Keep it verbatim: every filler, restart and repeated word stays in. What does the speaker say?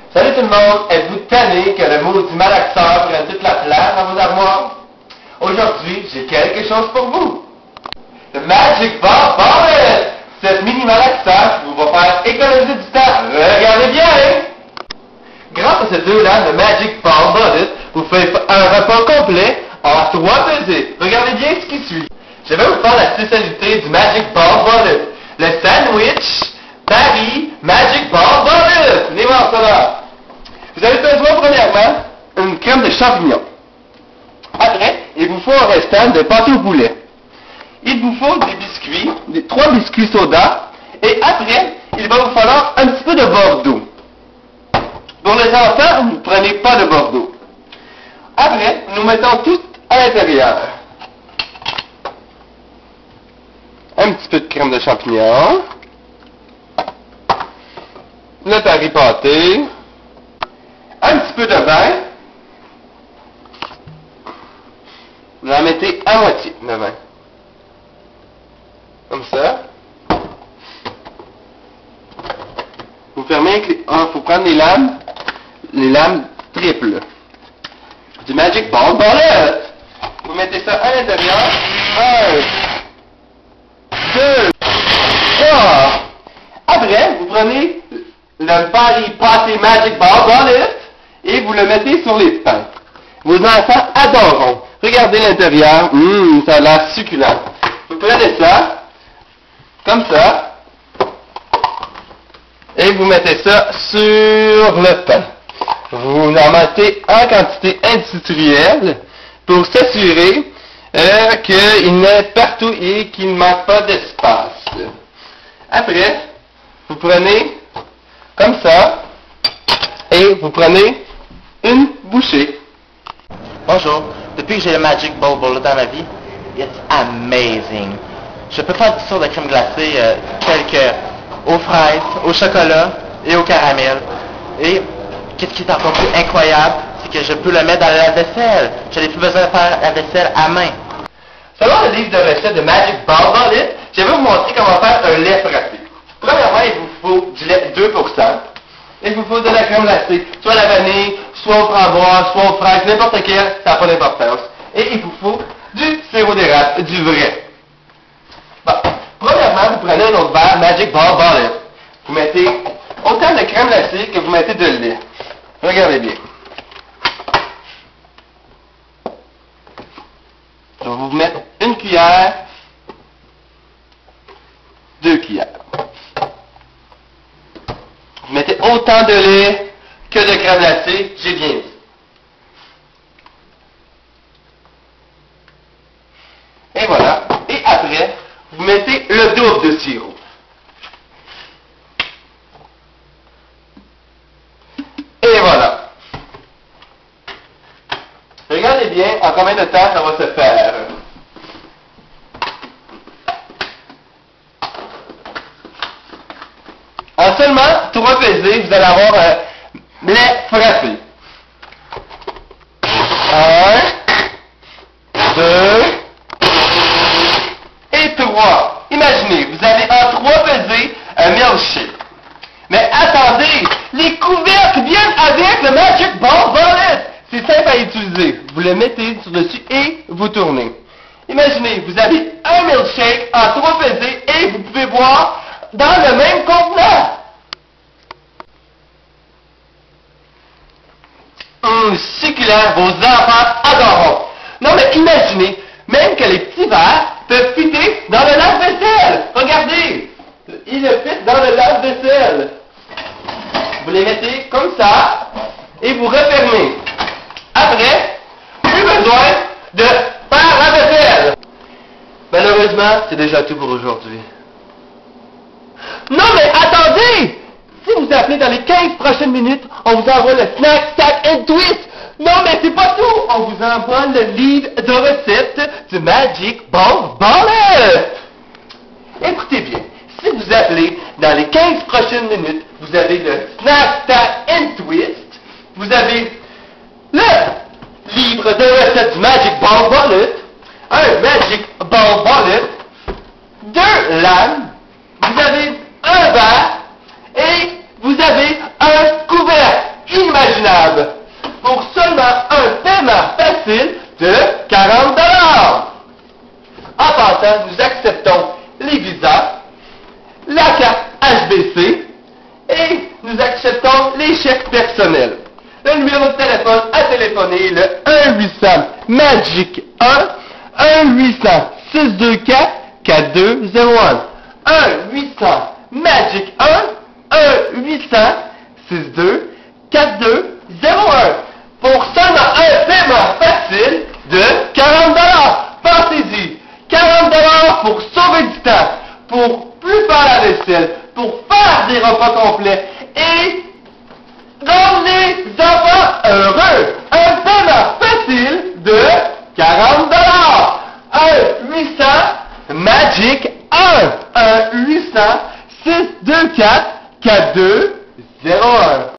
Salut tout le monde! Êtes-vous tanné que le maudit malaxeur prenne toute la place dans vos armoires? Aujourd'hui, j'ai quelque chose pour vous! Le Magic Ball Bullet! Cette mini malaxeur vous va faire économiser du temps. Regardez bien! Grâce à ces deux lames de Magic Ball Bullet, vous faites un repas complet en trois pesées. Regardez bien ce qui suit. Je vais vous faire la spécialité du Magic Ball Bullet. Le sandwich Paris Magic Ball Bullet! Les voir ça là! Vous avez besoin premièrement une crème de champignons. Après, il vous faut un restant de pâté au poulet. Il vous faut des biscuits, des trois biscuits soda. Et après, il va vous falloir un petit peu de Bordeaux. Pour les enfants, vous ne prenez pas de Bordeaux. Après, nous mettons tout à l'intérieur. Un petit peu de crème de champignons. Le Paris pâté. Un petit peu de vin. Vous en mettez à moitié, le vin. Comme ça. Vous fermez avec les... Il faut prendre les lames. Les lames triples. Du Magic Ball Bullet. Vous mettez ça à l'intérieur. Un. Deux. Trois. Après, vous prenez le Paris pâté Magic Ball Bullet et vous le mettez sur les pains. Vos enfants adoreront. Regardez l'intérieur. Hum, ça a l'air succulent. Vous prenez ça, comme ça, et vous mettez ça sur le pain. Vous en mettez en quantité industrielle pour s'assurer euh, qu'il n'est partout et qu'il ne manque pas d'espace. Après, vous prenez comme ça, et vous prenez une bouchée. Bonjour, depuis que j'ai le Magic Ball Bullet dans ma vie, it's amazing. Je peux faire du tour de crème glacée euh, telle que aux fraises, au chocolat et au caramel. Et qu'est-ce qui est encore plus incroyable, c'est que je peux le mettre dans la vaisselle. Je n'ai plus besoin de faire la vaisselle à main. Selon le livre de recettes de Magic Ball Bullet, je vais vous montrer comment faire un lait frappé. Premièrement, il vous faut du lait deux pour cent. Il vous faut de la crème glacée, soit la vanille, soit au framboise, soit aux fraises, n'importe quelle, ça n'a pas d'importance. Et il vous faut du sirop d'érable, du vrai. Bon, premièrement, vous prenez un autre verre Magic Ball Bullet. Vous mettez autant de crème glacée que vous mettez de lait. Regardez bien. Je vais vous mettre une cuillère, deux cuillères. Vous mettez autant de lait que de crème glacée, j'ai bien dit. Et voilà. Et après, vous mettez le double de sirop. Et voilà. Regardez bien en combien de temps ça va se faire. En seulement trois pesées, vous allez avoir un lait frappé. Un, deux et trois. Imaginez, vous avez en trois pesées un milkshake. Mais attendez, les couvercles viennent avec le Magic Ball Bullet. C'est simple à utiliser. Vous le mettez sur dessus et vous tournez. Imaginez, vous avez un milkshake en trois pesées et vous pouvez boire dans le même contenant. Hum, succulent, vos enfants adoreront. Non mais imaginez, même que les petits verres peuvent fitter dans le lave-vaisselle. Regardez, ils le fit dans le lave-vaisselle. Vous les mettez comme ça et vous refermez. Après, plus besoin de faire la vaisselle. Malheureusement, c'est déjà tout pour aujourd'hui. Non mais attendez! Si vous appelez dans les quinze prochaines minutes, on vous envoie le Snack, Stack and Twist. Non mais c'est pas tout! On vous envoie le livre de recettes du Magic Ball Bullet. Écoutez bien, si vous appelez dans les quinze prochaines minutes, vous avez le Snack, Stack and Twist. Vous avez le livre de recettes du Magic Ball Bullet, un Magic Ball Bullet, deux lames, vous avez un verre et vous avez un couvercle. inimaginable pour seulement un paiement facile de quarante dollars. En passant, nous acceptons les visas, la carte H B C et nous acceptons les chèques personnels. Le numéro de téléphone à téléphoner est le un huit cents Magic un, un huit cents six deux quatre quatre deux zéro un. un huit cents Magic un, un huit cents six deux quatre deux zéro un. Pour seulement un paiement facile de quarante dollars. Pensez-y, quarante dollars pour sauver du temps, pour plus faire la vaisselle, pour faire des repas complets et rendre les enfants heureux. Un paiement facile de quarante dollars. un huit cents Magic un. un huit cents six deux quatre quatre deux zéro un.